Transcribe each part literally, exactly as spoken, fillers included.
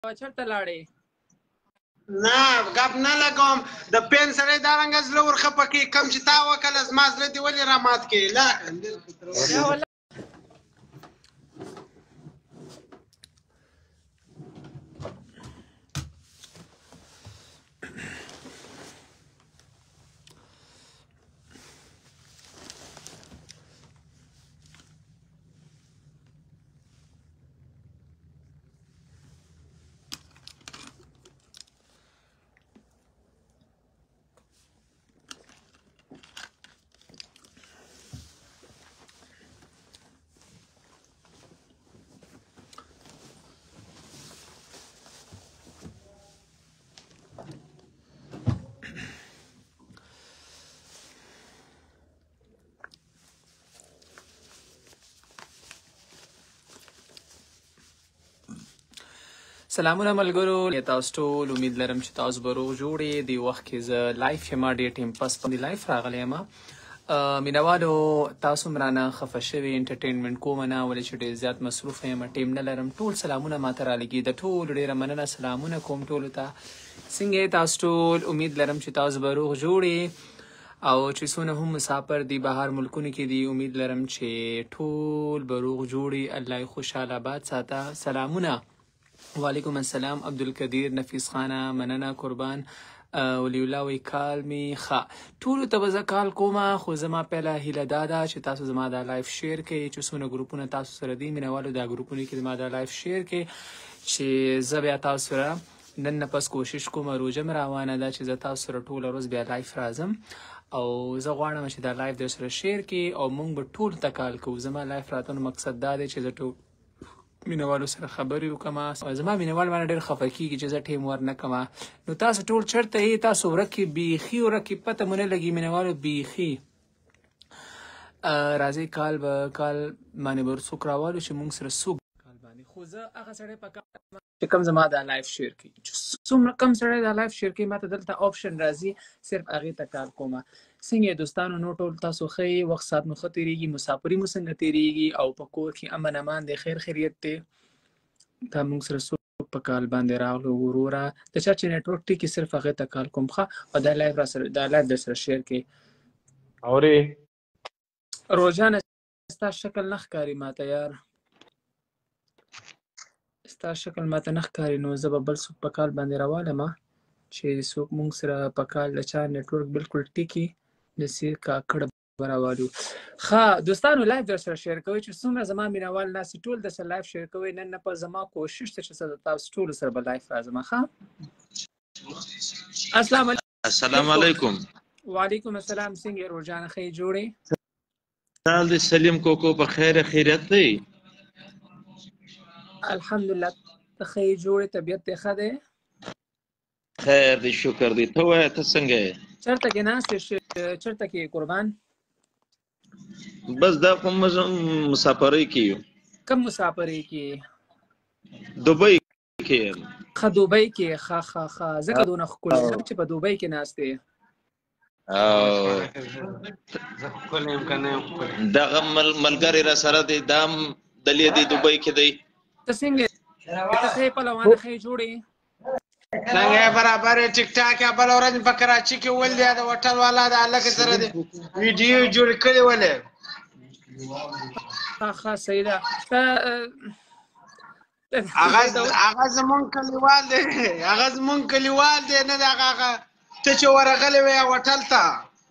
چېرته لاړې؟ نه ګپ نه لګوم د پین سړی دا رنګه زړه ورخپه کوي کوم چې تا وکړه زما زړه دې ولې رامات کوي لا سلامونه ملګرو، تاسو ټول امید لرم چې تاسو به روغ جوړې. د وخت کې زه لایف یم، ډېر ټیم پس باندې لایف راغلی یم. مینوالو تاسو هم رانه خفه شوي، انټرټینمنټ کوم نه، ولې چې ډېر زیات مصروفه یم، ټیم نه لرم. ټول سلامونه ماته رالګي، د ټولو ډېره مننه، سلامونه کوم ټولو ته. څنګه تاسو ټول؟ امید لرم چې تاسو به روغ جوړې، او چې څونه هم مسافر دي بهر ملکونو کې دي، امید لرم چې ټول به روغ جوړې. الله یې خوشحاله آباد ساته. سلامونه. وعلیکم السلام عبدالقدیر، نفیس خانه، مننه قربان. ولی الله وی کال می ښه ټولو ته به زه کال کومه، خو زما پهله هیله دا ده چې تاسو زما دا لایف شیر کړئ، چې څونه ګروپونه تاسو سره دي مینوالو، دا ګروپونه کې زما دا لایف شیر کړئ چې زه بیا تاسو سره نن نه پس کوشش کوم. روژه مې روانه ده چې زه تاسو سره ټوله ورځ بیا لایف راځم، او زه غواړم چې دا لایف در سره شیر کړئ او موږ به ټول ته کال کوو. زما لایف راتلو مقصد دا دی چې زه ټول مینوالو سره خبرې وکړم. زما مینوال باندې ډېر خفه کېږي چې زه ټیم ور نه کړم. نو تاسو ټول چېرته یې؟ تاسو ورک یې، بیخي ورک یې، پته مو نه لګي مینوالو، بیخي. راځئ کال به کال باندې به څوک راوالو چې موږ سره څوک کال باندې. خو زه هغه سړی په کار چې کوم زما دا لایف شیر کوي، چې څومره کم سړی دا لایف شیر کوي، ماته دلته آپشن راځي صرف هغې ته کال کومه. څنګه دوستانو؟ نو ټول تاسو ښه یې؟ وخت ساعت مو ښه تېرېږي؟ مسافري مو څنګه تېرېږي؟ او په کور کې امن امان دی، خیر خیریت دی؟ دا موږ سره څوک په کال باندې راغلو وروره، د چا چې نیټورک ټیکي صرف هغې ته کال کوم ښه، او دا لایف را سره دا لایف در سره شیر کړئ. اورې روژانه ستا شکل نه ښکاري ماته یار، ستا شکل ماته نه ښکاري. نو زه به بل څوک په کال باندې راوالم چې څوک موږ سره په کال د چا نیټورک بالکل ټیکي داسې کاکړ به راوالو. ښه دوستانو، لایف در سره شیر کوئ چې څومره زما مینوال ناستې ټول در سره لایف شیر کوئ. نن نه په زما کوشش ده چې زه د تاسو ټولو سره به لایف راځم. ښه السلام علیکم. السلام علیکم. وعلیکم السلام. څنګه روژانه ښه جوړې؟ حال دې سلیم کوکو په خیر خیریت دی؟ الحمدلله ته ښه جوړې، طبیعت دې ښه دی؟ خیر دی، شکر دی. ته وایه ته څنګه یې؟ چېرته کې ناست یې؟ چېرته کې قربان؟ بس دا خو موږ مسافرۍ کې یو. کوم مسافرۍ کې؟ دوبۍ کې یم. ښه دوبۍ کې. ښه ښه ښه ځکه دونه ښکلی یم چې په دوبۍ کې ناست یې. دغه ملګری را سره دی، دا هم دلې دی دوبۍ کې دی. ته څنګه ته ښه پهلوانه ښه جوړې؟ څنګه برابر ټیک ټاک یا بل ورځ په کراچي کې ول دی د هوټل والا د هلک سره دی ویډیو جوړ کړی ولې. ښه ښه صحیح ده. هغه زمونږ کلیوال دی، هغه زمونږ کلیوال دی، نه د هغه ته چې ورغلی وې هوټل ته.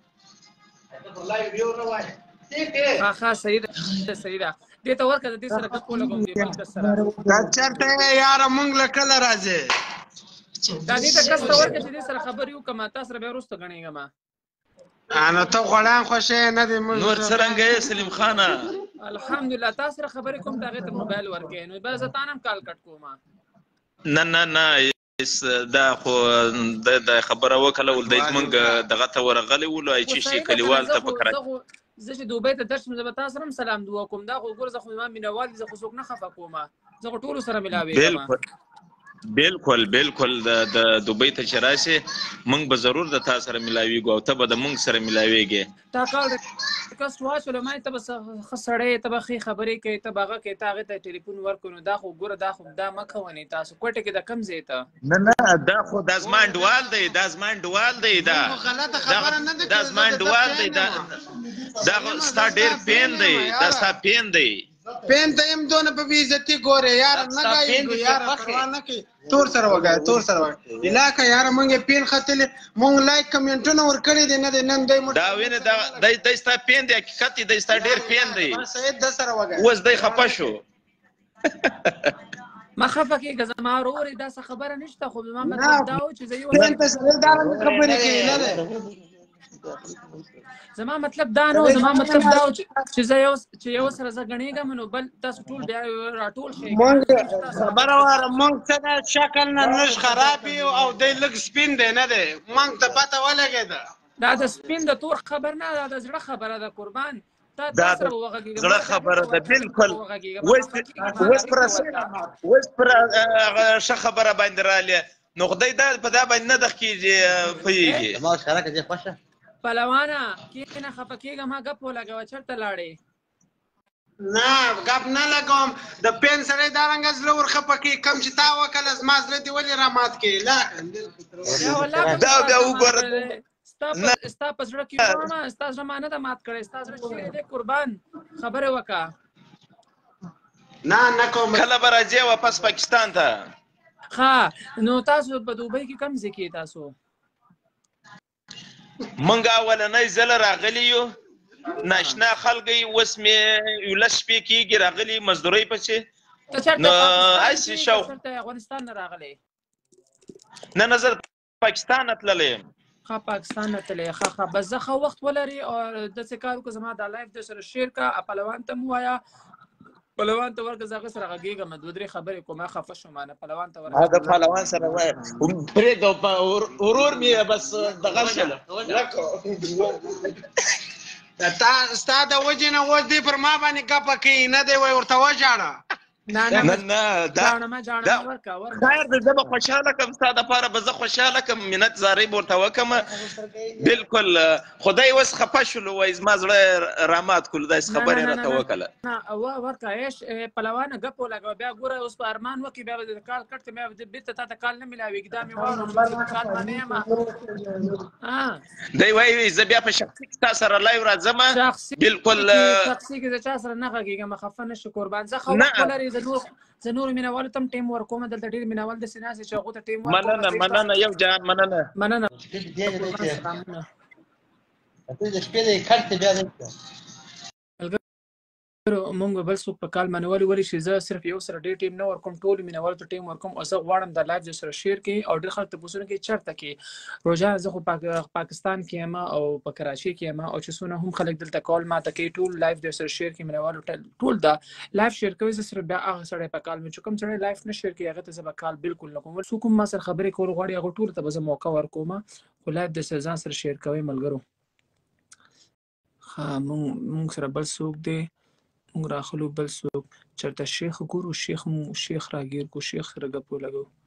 ښه ښه صحیح ده صحیح ده. دې ته ورکړه، د دې سره ګپ ولګوم دې بل کس سره. دا چېرته یې یاره موږ له کله راځې؟ دا دې ته کس ته ورکړه چې دې سره خبرې وکړم، تا سره بیا وروسته ګڼېږم. نو ته غوړان خوښې نه دی نور څرنګه یې سلیم خانه؟ الحمدلله تا سره خبرې کوم، د هغې ته موبایل ورکړې، نو بیا زه تا نه هم کال کټ کوم. نه نه نه دا خو د خبره وکړه ول دی زمونږ دغه ته ورغلی ولو چې شي کلیوال ته په کراچي. زه چې دوبۍ ته درشم زه به تا سره هم سلام دعا کوم. دا خو ګوره زه خو زما مینوال دي، زه خو څوک نه خفه کوم، زه خو ټولو سره ملاوېږم. بالکل بالکل د دوبۍ ته چې راشي موږ به ضرور د تا سره ملاویږو او ته به د موږ سره ملاویږې. تا کال ریکوست واچولو ما ته به ښه سړی ته به ښې خبرې کوې ته به هغه کوې ته هغې ته ټلیفون ورکړو نو دا خو ګوره دا خو دا مه کوئ تاسو کوټې کې د کوم ځای ته؟ نه نه دا خو دا زما انډوال دی دا زما انډوال دی دا دا زما انډوال دی دا دا ستا ډېر پین دی دا ستا پین دی پین ته یم دونه په بې عزتي ګورې یاره نه ګایږو یاره پروا نه کوي تور سره وګایه تور سره وګایه علاقه یاره موږ یې پین ختلې موږ لایک کمنټونه ورکړي دي نه دی نن دی دا وینې دی دی ستا پین دی حقیقت دی ستا ډېر پین دی سید د سره وګایه اوس دی خفه شو ما خفه کېږه زما ورور یې داسې خبره نشته خو زما مطلب دا و چې زه یو پین ته سړی دارنګه خبرې کوي نه دی زما مطلب دا نه زما مطلب دا چې زه یو چې یو سره زه ګڼېږم نو بل تاسو ټول بیا راټول شئ خبره واره موږ څه د شکل نه نش خراب یو او دی لږ سپین دی نه دی موږ ته پته ولګېده دا د سپین د تور خبر نه دا د زړه خبره ده قربان دا د زړه خبره ده بالکل اوس پر اوس پر ښه خبره باندې رالې نو خدای دا په دا باندې نه دخ کېږي پوهېږي زما شرکه دې خوښه پهلوانه کېنه خفه کېږه ما ګپ ولګوه چېرته لاړې نه ګپ نه لګوم د پین سړی دارنګه زړه ورخفه کوي کوم چې تا وکړه زما زړه دې ولې رامات کوي دا بیا وګوره ستا په زړه کې وړمه ستا زړه ما نه ده مات کړی ستا زړه چېرې دی قربان خبرې وکړه نه نه کوم کله به راځې واپس پاکستان ته ښه نو تاسو په دوبۍ کې کوم ځای کې تاسو موږ اولنی ځله راغلي یو ناشنا خلک یې اوس مې یولس شپې کېږي راغلي مزدورۍ پسې نو هسې شاوخوا افغانستان نه راغلی نه نه زه پاکستان نه تللی یم ښه پاکستان نه تللی ښه ښه بس زه ښه وخت ولري او داسې کار وکړه زما دا لایف در سره شیر کړه پهلوان ته مو ووایه پهلوان ته ورکړه زه هغه سره غږېږم دوه درې خبرې کوم خفه شوم نه پهلوان ته ورکړه هغه پهلوان سره وایه پرېږده ورور مې بس دغه شله ستا د وجې نه اوس دی پر ما باندې ګپه کوي نه دی وایي ورته وژاړه نه نه نه دا خیر دی زه به خوشحاله کړم ستا دپاره به زه خوشحاله کړم منت زارۍ به ورته وکړم بلکل خدای اوس خفه شولو وایي زما زړه رامات کړلو داسې خبرې راته وکړله نه ورته عیش پهلوانه ګپ ولګوه بیا ګوره اوس په ارمان وکړي بیا به د کال کټ بیا بېرته تا ته کال نه میلاوېږي دا مې واورم کال به نه یم دی وایي زه بیا په شخصي کې تا سره لایو راځم بلکل شخصي کې زه چا سره نه غږېږم خفه نه شو قربان زه ښه وخت ولري زه نورو مینهوالو ته هم ټیم ورکوم دلته ډېر مینهوال داسې ناست دي چې هغو ته ټیم ورکوم مننه مننه یو جان مننه مننه مونږ بل څوک په کال منولي ولې چې زه صرف یو سره ډېر ټیم نه ورکوم ټولو مینهوالو ته ټیم ورکوم او زه غواړم دا لایف سره شیر کړي او ډېر خلک تپوسونه کوي چېرته کې روژه زه خو پاکستان کې یم او په کراچۍ کې یم او چې څونه هم خلک دلته کال ماته کوي ټول لایف در سره شیر کړي مینهوالو ټول دا لایف شیر کوي زه صرف بیا هغه سړی په کال مې چې کوم سړی لایف نه شیر کوي هغه ته زه به کال بالکل نه کوم څوک هم ما سره خبرې کول غواړي هغو ټولو ته به زه موقع ورکوم خو لایف در سره ځان سره شیر کوئ ملګرو ښه مونږ سره بل څوک دی مونږ راخلو بل څوک چېرته شیخ ګورو شیخ مو شیخ راګیر کو شیخ سره ګپ ولګو